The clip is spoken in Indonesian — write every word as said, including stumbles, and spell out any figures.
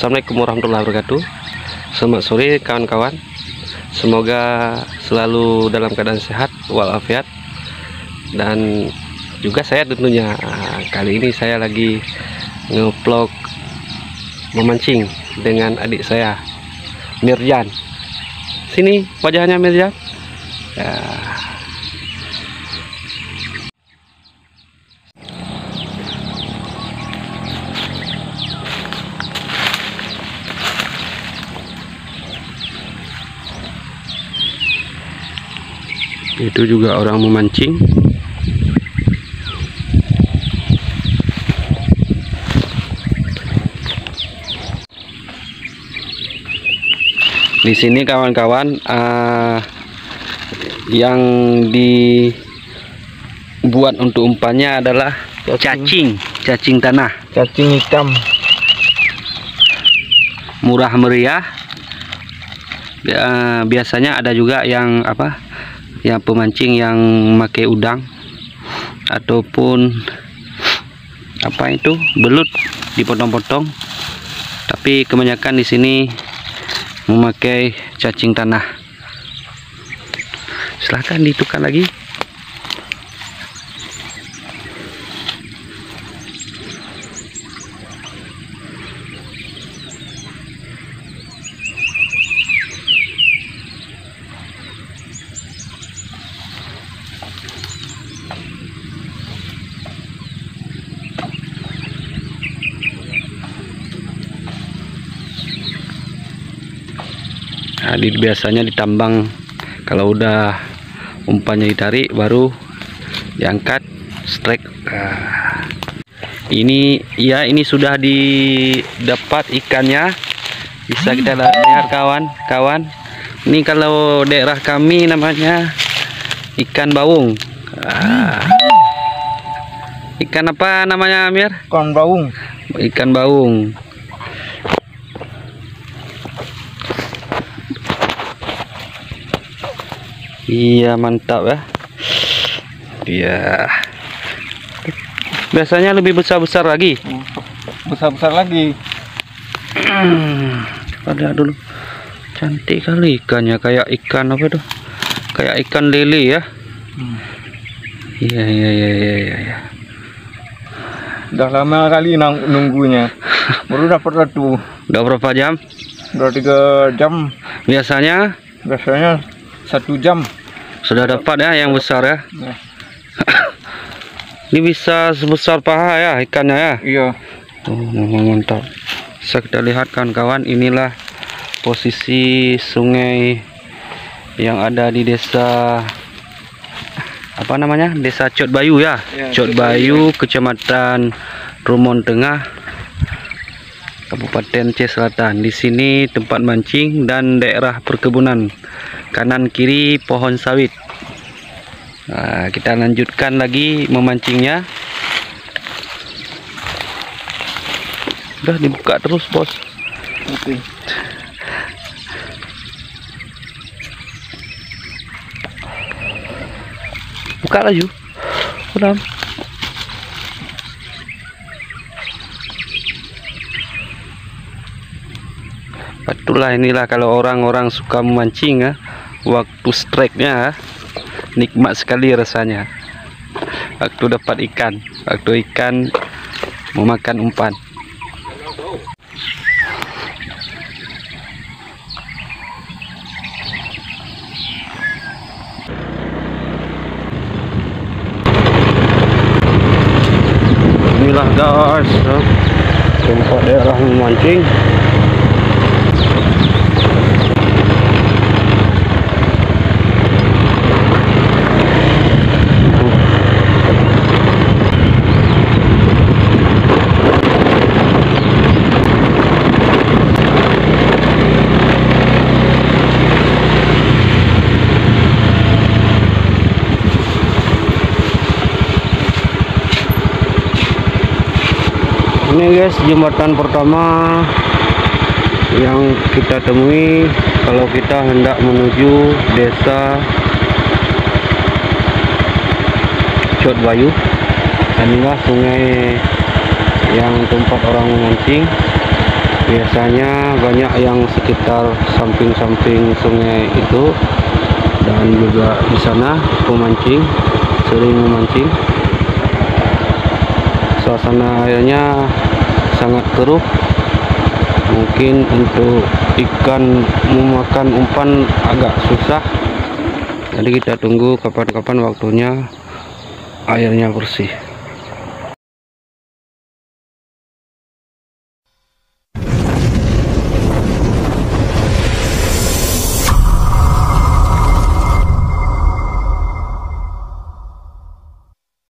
Assalamualaikum warahmatullahi wabarakatuh. Selamat sore kawan-kawan. Semoga selalu dalam keadaan sehat walafiat. Dan juga saya tentunya kali ini saya lagi nge-vlog memancing dengan adik saya Mirjan. Sini wajahnya Mirjan. Ya. Itu juga orang memancing. Di sini kawan-kawan, uh, yang dibuat untuk umpannya adalah cacing, cacing tanah, cacing hitam, murah meriah. Uh, biasanya ada juga yang apa? Yang pemancing yang pakai udang ataupun apa itu belut dipotong-potong, tapi kebanyakan di sini memakai cacing tanah. Silahkan ditukar lagi. Nah, di, biasanya ditambang, kalau udah umpannya ditarik baru diangkat strike. Nah, ini ya ini sudah didapat ikannya, bisa kita lihat kawan-kawan. Ini kalau daerah kami namanya ikan baung. Nah, ikan apa namanya Amir? ikan baung. Ikan baung. Iya, mantap ya. Iya. Biasanya lebih besar-besar lagi. Besar-besar lagi. Ada dulu. Cantik kali ikannya, kayak ikan apa tuh? Kayak ikan lele ya. Iya, iya, iya, iya, iya. Udah lama kali nang nunggunya. Baru dapat satu. Udah berapa jam? Udah tiga jam. Biasanya? Biasanya satu jam. Sudah dapat ya yang besar ya. Ya. Ini bisa sebesar paha ya ikannya ya. Iya. Oh, mantap. Bisa kita lihat kawan-kawan, inilah posisi sungai yang ada di desa apa namanya? Desa Cot Bayu ya. Ya, Cot Bayu, Kecamatan Rumon Tengah, Kabupaten Aceh Selatan. Di sini tempat mancing dan daerah perkebunan. Kanan kiri pohon sawit. Nah, kita lanjutkan lagi memancingnya. Udah dibuka terus, bos. Oke. Buka laju. Udah. Itulah, inilah kalau orang-orang suka memancing ya, waktu strike-nya nikmat sekali rasanya. Waktu dapat ikan, waktu ikan memakan umpan. Inilah guys, tempat daerah memancing. Ini guys, jembatan pertama yang kita temui kalau kita hendak menuju desa Cot Bayu. Inilah sungai yang tempat orang memancing. biasanya banyak yang sekitar samping-samping sungai itu, dan juga di sana pemancing sering memancing. Suasana airnya sangat keruh, mungkin untuk ikan memakan umpan agak susah. Jadi kita tunggu kapan-kapan waktunya airnya bersih.